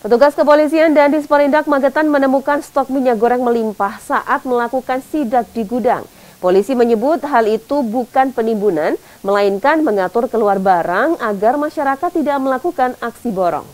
Petugas kepolisian dan Disperindak Magetan menemukan stok minyak goreng melimpah saat melakukan sidak di gudang. Polisi menyebut hal itu bukan penimbunan, melainkan mengatur keluar barang agar masyarakat tidak melakukan aksi borong.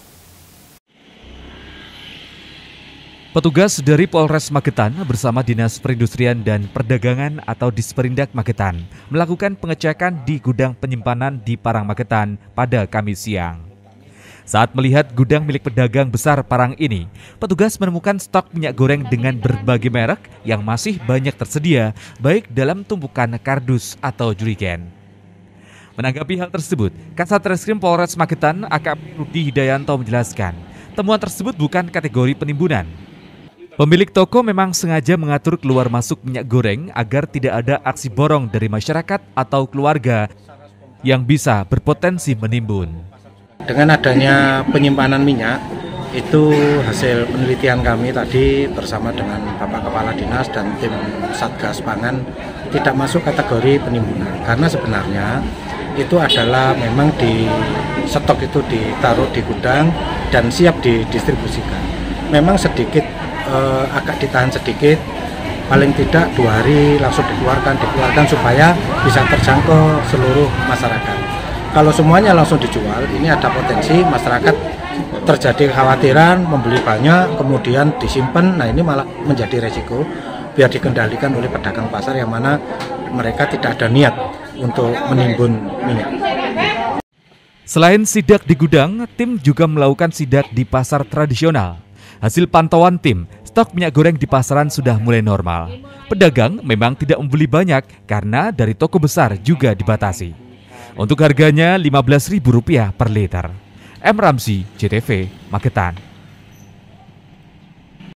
Petugas dari Polres Magetan bersama Dinas Perindustrian dan Perdagangan atau Disperindak Magetan melakukan pengecekan di gudang penyimpanan di Parang Magetan pada Kamis siang. Saat melihat gudang milik pedagang besar Parang ini, petugas menemukan stok minyak goreng dengan berbagai merek yang masih banyak tersedia, baik dalam tumpukan kardus atau jerigen. Menanggapi hal tersebut, Kasat Reskrim Polres Magetan AKP Rudi Hidayanto menjelaskan, temuan tersebut bukan kategori penimbunan. Pemilik toko memang sengaja mengatur keluar masuk minyak goreng agar tidak ada aksi borong dari masyarakat atau keluarga yang bisa berpotensi menimbun. Dengan adanya penyimpanan minyak, itu hasil penelitian kami tadi bersama dengan Bapak Kepala Dinas dan tim Satgas Pangan tidak masuk kategori penimbunan. Karena sebenarnya itu adalah memang di stok itu ditaruh di gudang dan siap didistribusikan. Memang sedikit agak ditahan sedikit, paling tidak 2 hari langsung dikeluarkan supaya bisa terjangkau seluruh masyarakat. Kalau semuanya langsung dijual, ini ada potensi masyarakat terjadi kekhawatiran membeli banyak, kemudian disimpan. Nah, ini malah menjadi resiko biar dikendalikan oleh pedagang pasar yang mana mereka tidak ada niat untuk menimbun minyak. Selain sidak di gudang, tim juga melakukan sidak di pasar tradisional. Hasil pantauan tim, stok minyak goreng di pasaran sudah mulai normal. Pedagang memang tidak membeli banyak karena dari toko besar juga dibatasi. Untuk harganya Rp15.000 per liter. M. Ramzi, JTV, Magetan.